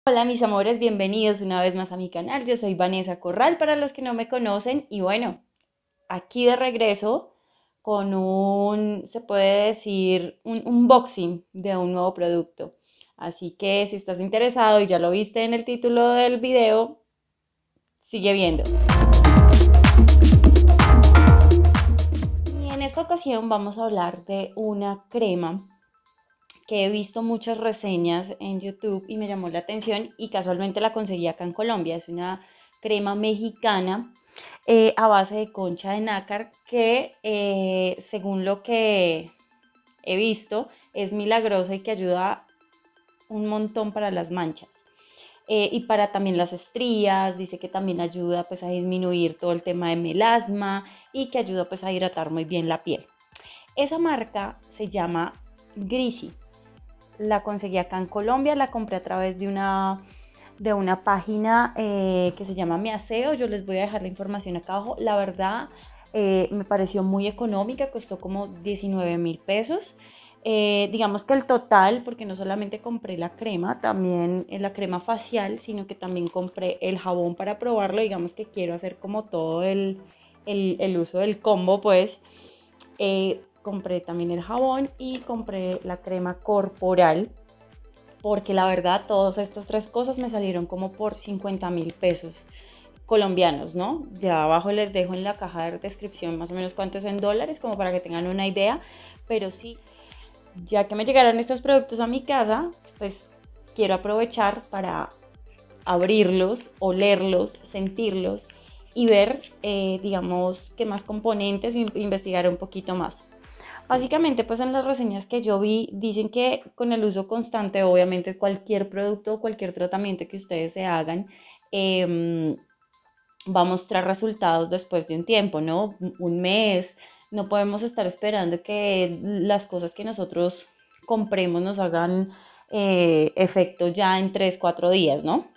Hola mis amores, bienvenidos una vez más a mi canal. Yo soy Vanessa Corral para los que no me conocen y bueno, aquí de regreso con se puede decir, un unboxing de un nuevo producto. Así que si estás interesado y ya lo viste en el título del video, sigue viendo. Y en esta ocasión vamos a hablar de una crema que he visto muchas reseñas en YouTube y me llamó la atención y casualmente la conseguí acá en Colombia. Es una crema mexicana a base de concha de nácar que según lo que he visto es milagrosa y que ayuda un montón para las manchas. Y para también las estrías, dice que también ayuda pues a disminuir todo el tema de melasma y que ayuda pues a hidratar muy bien la piel. Esa marca se llama Grisi. La conseguí acá en Colombia, la compré a través de una página que se llama Mi Aseo. Yo les voy a dejar la información acá abajo. La verdad me pareció muy económica, costó como 19.000 pesos. Digamos que el total, porque no solamente compré la crema, también la crema facial, sino que también compré el jabón para probarlo. Digamos que quiero hacer como todo el uso del combo, pues. Compré también el jabón y compré la crema corporal, porque la verdad todas estas tres cosas me salieron como por 50.000 pesos colombianos, ¿no? Ya abajo les dejo en la caja de descripción más o menos cuánto es en dólares, como para que tengan una idea, pero sí, ya que me llegaron estos productos a mi casa, pues quiero aprovechar para abrirlos, olerlos, sentirlos y ver, digamos, qué más componentes, investigar un poquito más. Básicamente, pues en las reseñas que yo vi, dicen que con el uso constante, obviamente cualquier producto o cualquier tratamiento que ustedes se hagan, eh, va a mostrar resultados después de un tiempo, ¿no? Un mes. No podemos estar esperando que las cosas que nosotros compremos nos hagan efecto ya en 3 4 días, ¿no?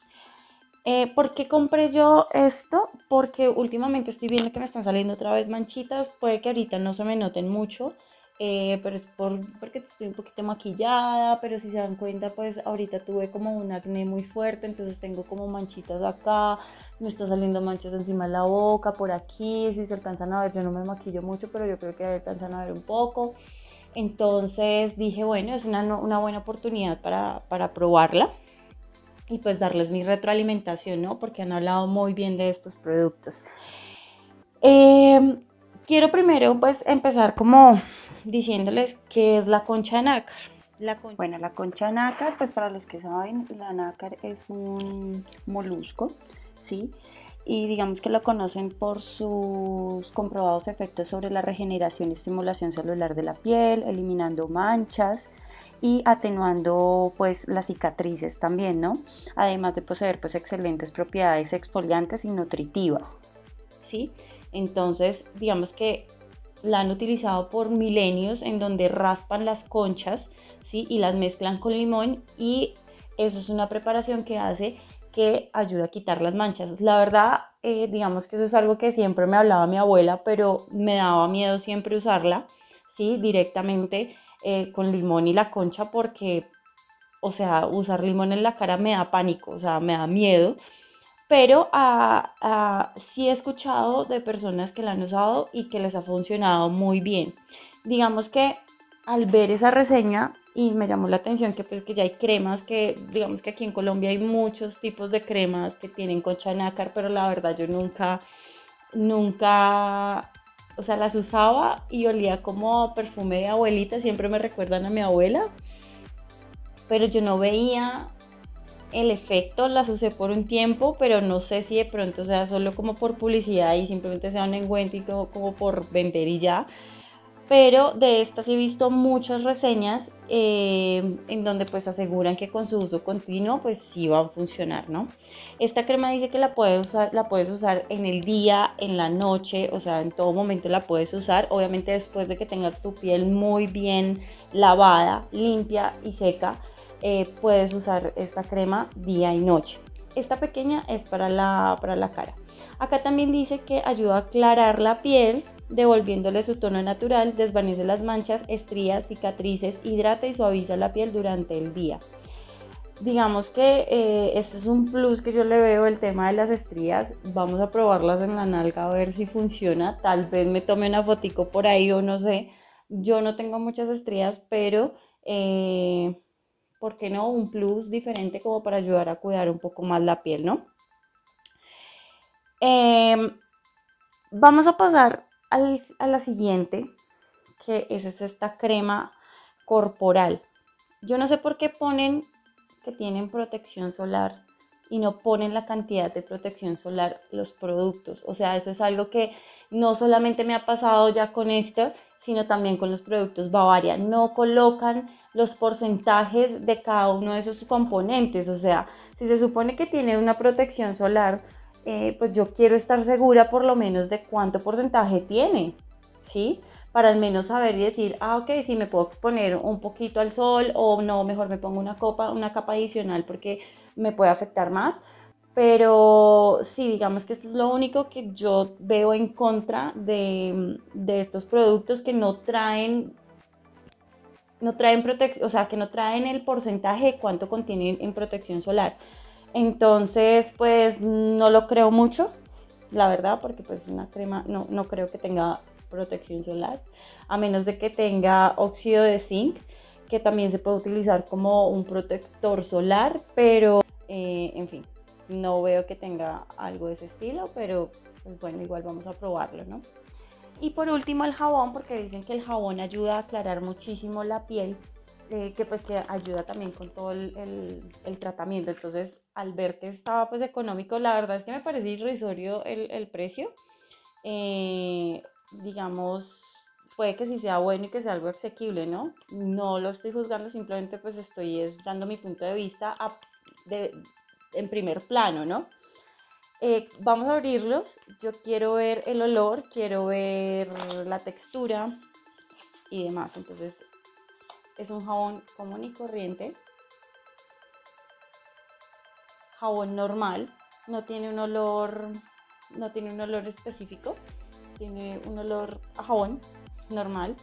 ¿Por qué compré yo esto? Porque últimamente estoy viendo que me están saliendo otra vez manchitas. Puede que ahorita no se me noten mucho, pero es porque estoy un poquito maquillada. Pero si se dan cuenta, pues ahorita tuve como un acné muy fuerte, entonces tengo como manchitas acá. Me está saliendo manchas encima de la boca, por aquí. Si se alcanzan a ver, yo no me maquillo mucho, pero yo creo que alcanzan a ver un poco. Entonces dije, bueno, es una buena oportunidad para probarla y pues darles mi retroalimentación, ¿no? Porque han hablado muy bien de estos productos. Eh, Quiero primero pues empezar como diciéndoles qué es la concha de nácar. Bueno, la concha de nácar, pues para los que saben, la nácar es un molusco, ¿sí? Y digamos que lo conocen por sus comprobados efectos sobre la regeneración y estimulación celular de la piel, eliminando manchas y atenuando pues las cicatrices también, ¿no? Además de poseer pues excelentes propiedades exfoliantes y nutritivas, ¿sí? Entonces, digamos que la han utilizado por milenios en donde raspan las conchas, ¿sí? Y las mezclan con limón y eso es una preparación que hace que ayuda a quitar las manchas. La verdad, digamos que eso es algo que siempre me hablaba mi abuela, pero me daba miedo siempre usarla, ¿sí? Directamente con limón y la concha porque, o sea, usar limón en la cara me da pánico, o sea, me da miedo. Pero sí he escuchado de personas que la han usado y que les ha funcionado muy bien. Digamos que al ver esa reseña y me llamó la atención que pues que ya hay cremas que digamos que aquí en Colombia hay muchos tipos de cremas que tienen concha de nácar, pero la verdad yo nunca, o sea, las usaba y olía como perfume de abuelita, siempre me recuerdan a mi abuela, pero yo no veía el efecto. Las usé por un tiempo, pero no sé si de pronto sea solo como por publicidad y simplemente sea un engüento y como por vender y ya. Pero de estas he visto muchas reseñas en donde pues aseguran que con su uso continuo pues sí va a funcionar, ¿no? Esta crema dice que la puedes usar en el día, en la noche, o sea, en todo momento la puedes usar. Obviamente después de que tengas tu piel muy bien lavada, limpia y seca, puedes usar esta crema día y noche. Esta pequeña es para la cara. Acá también dice que ayuda a aclarar la piel, devolviéndole su tono natural, desvanece las manchas, estrías, cicatrices, hidrata y suaviza la piel durante el día. Digamos que este es un plus que yo le veo el tema de las estrías. Vamos a probarlas en la nalga a ver si funciona. Tal vez me tome una fotico por ahí o no sé. Yo no tengo muchas estrías, pero ¿por qué no? Un plus diferente como para ayudar a cuidar un poco más la piel, ¿no? Em, Vamos a pasar a la siguiente, que es esta crema corporal. Yo no sé por qué ponen que tienen protección solar y no ponen la cantidad de protección solar los productos. O sea, eso es algo que no solamente me ha pasado ya con esto, sino también con los productos Bavaria. No colocan los porcentajes de cada uno de esos componentes. O sea, si se supone que tiene una protección solar, pues yo quiero estar segura por lo menos de cuánto porcentaje tiene, ¿sí? Para al menos saber y decir, ah, ok, sí me puedo exponer un poquito al sol o no, mejor me pongo una capa adicional porque me puede afectar más. Pero sí, digamos que esto es lo único que yo veo en contra de estos productos que no traen protección, o sea, que no traen el porcentaje de cuánto contienen en protección solar. Entonces, pues no lo creo mucho, la verdad, porque pues una crema no creo que tenga protección solar, a menos de que tenga óxido de zinc, que también se puede utilizar como un protector solar, pero en fin, no veo que tenga algo de ese estilo, pero pues bueno, igual vamos a probarlo, ¿no? Y por último el jabón, porque dicen que el jabón ayuda a aclarar muchísimo la piel, que pues que ayuda también con todo el tratamiento. Entonces, al ver que estaba pues económico, la verdad es que me parece irrisorio el precio. Eh, digamos, puede que sí sea bueno y que sea algo asequible, ¿no? No lo estoy juzgando, simplemente pues estoy dando mi punto de vista en primer plano, ¿no? Vamos a abrirlos. Yo quiero ver el olor, quiero ver la textura y demás. Entonces, es un jabón común y corriente, jabón normal, no tiene un olor, no tiene un olor específico, tiene un olor a jabón normal.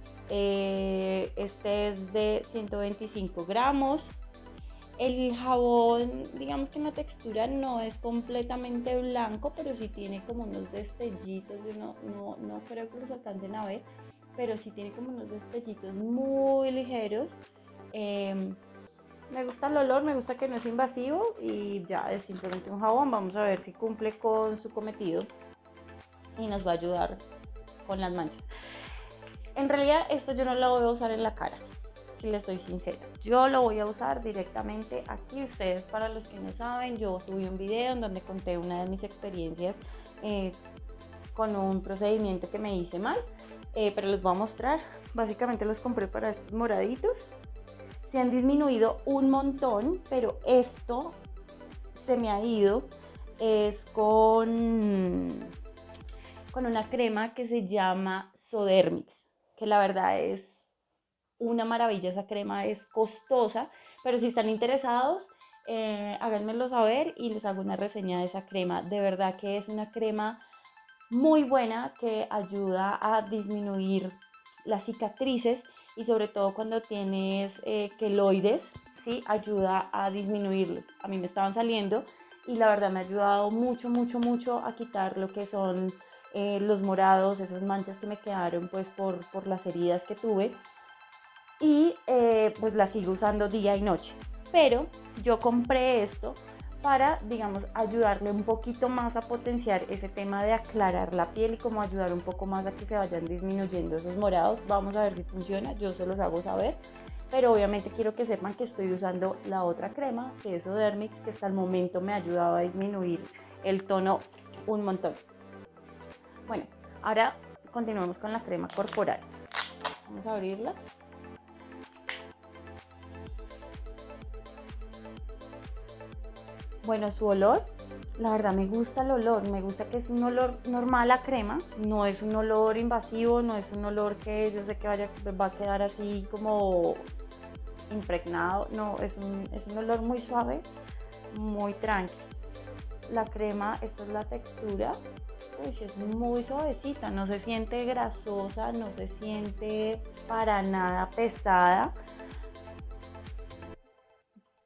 Este es de 125 gramos. El jabón, digamos que la textura no es completamente blanco, pero sí tiene como unos destellitos, no creo que los alcancen a ver, pero sí tiene como unos destellitos muy ligeros. Eh, Me gusta el olor, me gusta que no es invasivo y ya es simplemente un jabón. Vamos a ver si cumple con su cometido y nos va a ayudar con las manchas. En realidad esto yo no lo voy a usar en la cara, si les soy sincera. Yo lo voy a usar directamente aquí. Ustedes, para los que no saben, yo subí un video en donde conté una de mis experiencias con un procedimiento que me hice mal, pero les voy a mostrar. Básicamente los compré para estos moraditos. Se han disminuido un montón, pero esto se me ha ido es con una crema que se llama Sodermix, que la verdad es una maravilla. Esa crema es costosa, pero si están interesados, háganmelo saber y les hago una reseña de esa crema. De verdad que es una crema muy buena que ayuda a disminuir las cicatrices y sobre todo cuando tienes queloides, ¿sí? Ayuda a disminuirlo. A mí me estaban saliendo y la verdad me ha ayudado mucho, mucho, mucho a quitar lo que son los morados, esas manchas que me quedaron pues por las heridas que tuve, y pues la sigo usando día y noche. Pero yo compré esto para, digamos, ayudarle un poquito más a potenciar ese tema de aclarar la piel y como ayudar un poco más a que se vayan disminuyendo esos morados. Vamos a ver si funciona, yo se los hago saber. Pero obviamente quiero que sepan que estoy usando la otra crema, que es Sodermix, que hasta el momento me ha ayudado a disminuir el tono un montón. Bueno, ahora continuamos con la crema corporal. Vamos a abrirla. Bueno, su olor, la verdad me gusta el olor, me gusta que es un olor normal a crema, no es un olor invasivo, no es un olor que yo sé que va a quedar así como impregnado, no, es un olor muy suave, muy tranqui. La crema, esta es la textura, uy, es muy suavecita, no se siente grasosa, no se siente para nada pesada.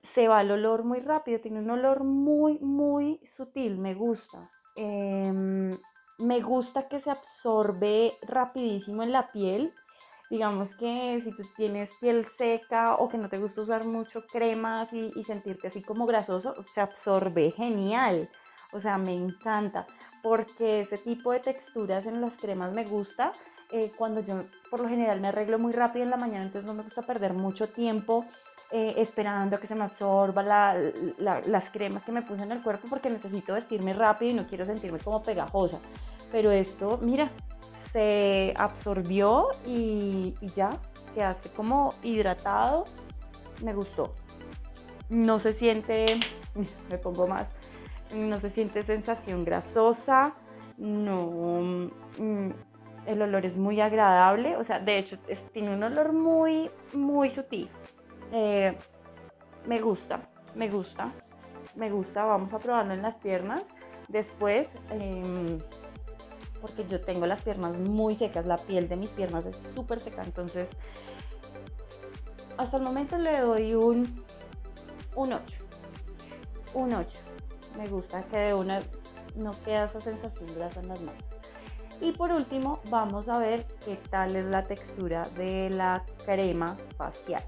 se va el olor muy rápido, tiene un olor muy, muy sutil, me gusta. Me gusta que se absorbe rapidísimo en la piel. Digamos que si tú tienes piel seca o que no te gusta usar mucho cremas y sentirte así como grasoso, se absorbe genial. O sea, me encanta porque ese tipo de texturas en las cremas me gusta. Cuando yo por lo general me arreglo muy rápido en la mañana, entonces no me gusta perder mucho tiempo esperando a que se me absorba las cremas que me puse en el cuerpo porque necesito vestirme rápido y no quiero sentirme como pegajosa. Pero esto, mira, se absorbió y ya, quedaste como hidratado. Me gustó. No se siente, me pongo más, no se siente sensación grasosa, no, el olor es muy agradable, o sea, de hecho tiene un olor muy, muy sutil. Eh, me gusta, me gusta, me gusta. Vamos a probarlo en las piernas. Después, porque yo tengo las piernas muy secas, la piel de mis piernas es súper seca, entonces hasta el momento le doy un 8. Un 8. Me gusta que de una no queda esa sensación grasa en las manos. Y por último, vamos a ver qué tal es la textura de la crema facial.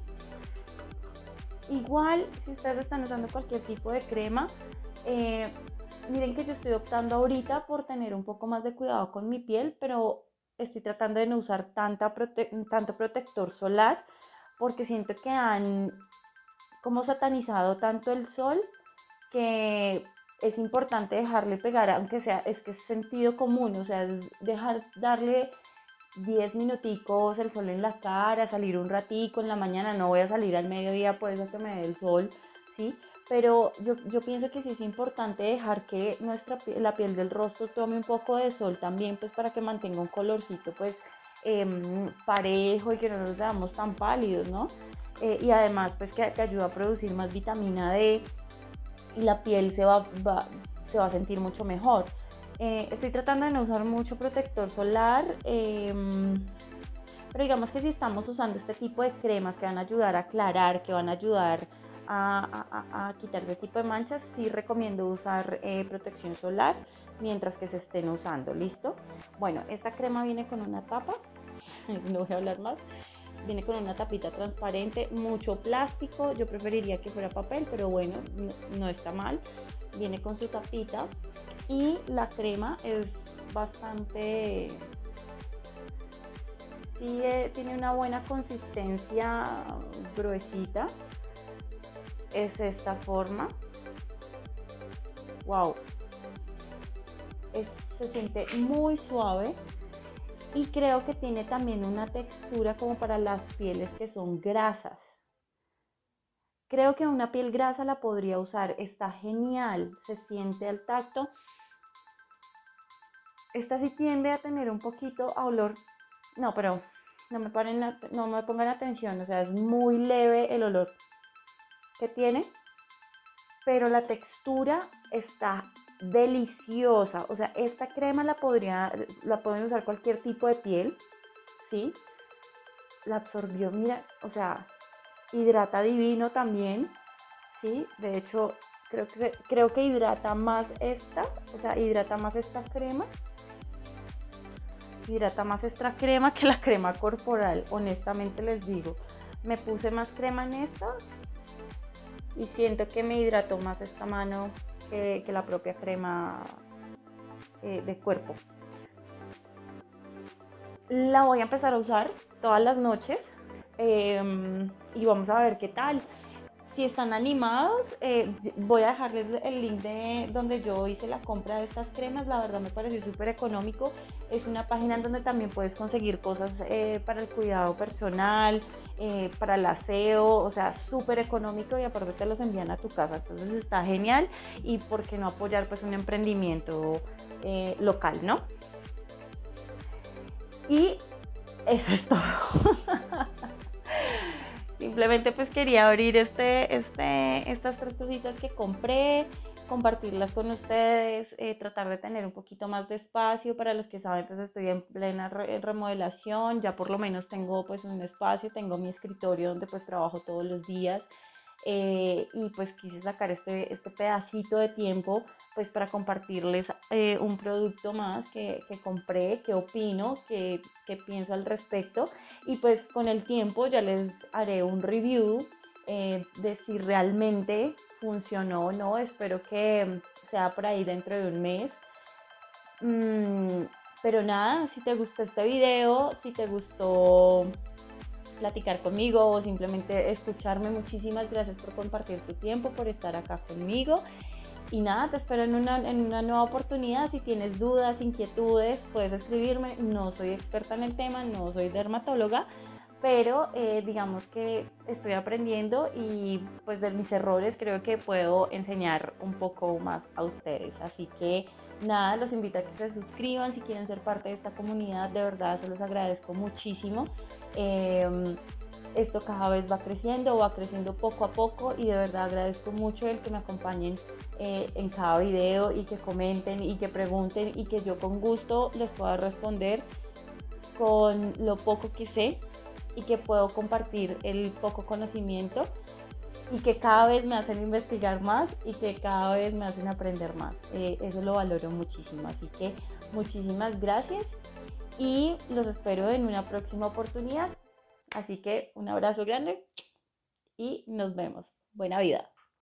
Igual, si ustedes están usando cualquier tipo de crema, miren que yo estoy optando ahorita por tener un poco más de cuidado con mi piel, pero estoy tratando de no usar tanto protector solar porque siento que han como satanizado tanto el sol que es importante dejarle pegar, aunque sea, es que es sentido común, o sea, es darle 10 minuticos el sol en la cara, salir un ratico en la mañana, no voy a salir al mediodía por eso que me dé el sol, ¿sí? Pero yo pienso que sí es importante dejar que la piel del rostro tome un poco de sol también, pues para que mantenga un colorcito, pues parejo y que no nos veamos tan pálidos, ¿no? Y además, pues que ayuda a producir más vitamina D y la piel se va a sentir mucho mejor. Estoy tratando de no usar mucho protector solar, pero digamos que si estamos usando este tipo de cremas que van a ayudar a aclarar, que van a ayudar a quitar ese tipo de manchas, sí recomiendo usar protección solar mientras que se estén usando, ¿listo? Bueno, esta crema viene con una tapa, no voy a hablar más. Viene con una tapita transparente, mucho plástico, yo preferiría que fuera papel, pero bueno, no está mal. Viene con su tapita y la crema es bastante, sí, tiene una buena consistencia gruesita. Es esta forma. Wow, se siente muy suave. Y creo que tiene también una textura como para las pieles que son grasas. Creo que una piel grasa la podría usar, está genial, se siente al tacto. Esta sí tiende a tener un poquito a olor, no, pero no me pongan atención, o sea, es muy leve el olor que tiene, pero la textura está deliciosa. O sea, esta crema la pueden usar cualquier tipo de piel, ¿sí? La absorbió, mira, o sea, hidrata divino también, ¿sí? De hecho, creo que hidrata más esta, o sea, hidrata más esta crema. Hidrata más esta crema que la crema corporal, honestamente les digo. Me puse más crema en esta y siento que me hidrató más esta mano que la propia crema de cuerpo. La voy a empezar a usar todas las noches y vamos a ver qué tal. Si están animados, voy a dejarles el link de donde yo hice la compra de estas cremas. La verdad me pareció súper económico. Es una página en donde también puedes conseguir cosas para el cuidado personal, para el aseo, o sea, súper económico y aparte te los envían a tu casa. Entonces está genial y por qué no apoyar pues un emprendimiento local, ¿no? Y eso es todo. Simplemente pues quería abrir estas tres cositas que compré, compartirlas con ustedes, tratar de tener un poquito más de espacio. Para los que saben, pues estoy en plena remodelación, ya por lo menos tengo pues un espacio, tengo mi escritorio donde pues trabajo todos los días. y pues quise sacar este pedacito de tiempo pues para compartirles un producto más que compré, que opino, que pienso al respecto, y pues con el tiempo ya les haré un review de si realmente funcionó o no. Espero que sea por ahí dentro de un mes. Mm, pero nada, si te gustó este video, si te gustó platicar conmigo o simplemente escucharme, muchísimas gracias por compartir tu tiempo, por estar acá conmigo. Y nada, te espero en una nueva oportunidad. Si tienes dudas, inquietudes, puedes escribirme. No soy experta en el tema, no soy dermatóloga, pero digamos que estoy aprendiendo y pues de mis errores creo que puedo enseñar un poco más a ustedes. Así que nada, los invito a que se suscriban si quieren ser parte de esta comunidad. De verdad, se los agradezco muchísimo. Esto cada vez va creciendo poco a poco, y de verdad agradezco mucho el que me acompañen en cada video y que comenten y que pregunten, y que yo con gusto les pueda responder con lo poco que sé y que puedo compartir el poco conocimiento, y que cada vez me hacen investigar más y que cada vez me hacen aprender más. Eso lo valoro muchísimo, así que muchísimas gracias y los espero en una próxima oportunidad. Así que un abrazo grande y nos vemos. Buena vida.